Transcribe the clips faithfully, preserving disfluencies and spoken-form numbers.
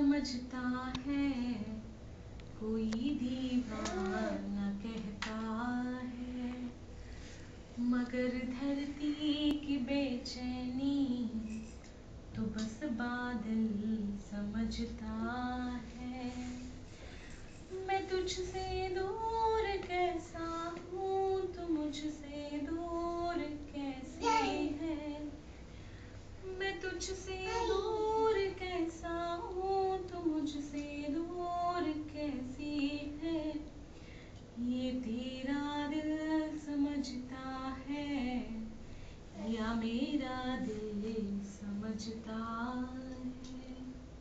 समझता है, कोई दीवाना कहता है, मगर धरती की बेचैनी तो बस बादल समझता है। मैं तुझसे दूर कैसा हूँ, तू मुझसे दूर कैसी है। मैं तुझसे दूर कैसा हूँ, तू मुझसे दूर कैसी है। ये तेरा दिल समझता है या मेरा दिल समझता है।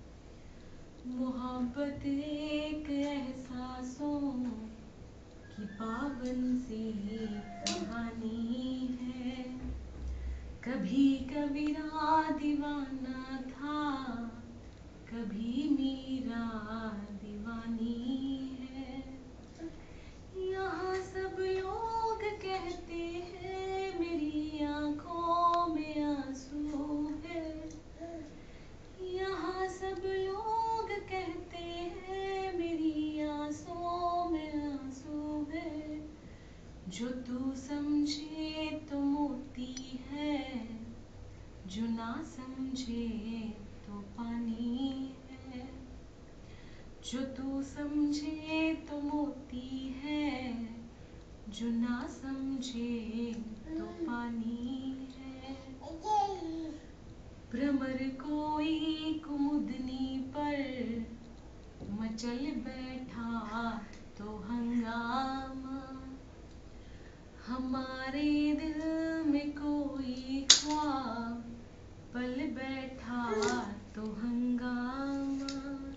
मोहब्बत एक एहसासों की पावन सी कहानी है। कभी कबीरा दीवाना था, कभी मीरा दीवानी है। यहाँ सब लोग कहते हैं मेरी आंखों में आंसू है। यहाँ सब लोग कहते हैं मेरी आंखों में आंसू है। जो तू समझे तो मोती है, जो ना समझे तो पानी है। जो तू समझे तो मोती है, जो ना समझे तो पानी है। भ्रमर कोई कुमुदनी पर मचल बैठा तो हंगामा। हमारे दिल में कोई ख्वाब पल बैठा तो हंगामा।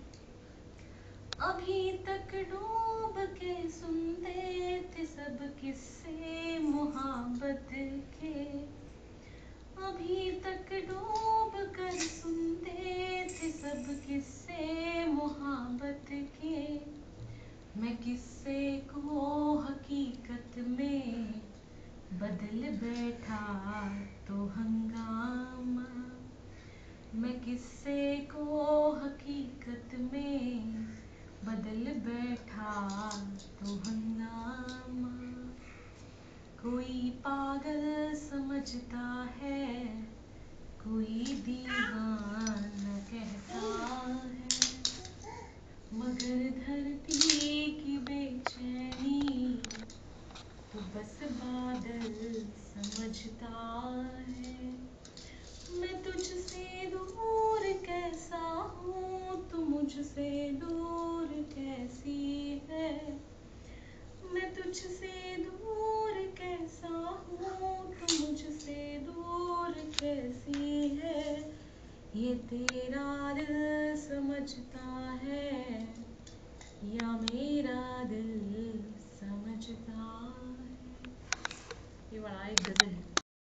अभी तक डूब के सुनते थे सब किस्से मोहब्बत के। अभी तक डूब कर सुनते थे सब किस्से मोहब्बत के। मैं किस्से को हकीकत में बदल बैठा तो हंगामा। मैं किस्से को हकीकत में बदल बैठा तो हंगामा। कोई पागल समझता है, कोई दीवाना कहता है, मगर धरती की बेचैनी तो बस बादल समझता है। मैं तुझसे दूर कैसा हूँ, तू मुझसे दूर कैसी है। मैं तुझसे दूर कैसा हूँ, तू मुझसे दूर कैसी है। ये तेरा दिल समझता है या मेरा दिल समझता है। ये बड़ा एक गजल है।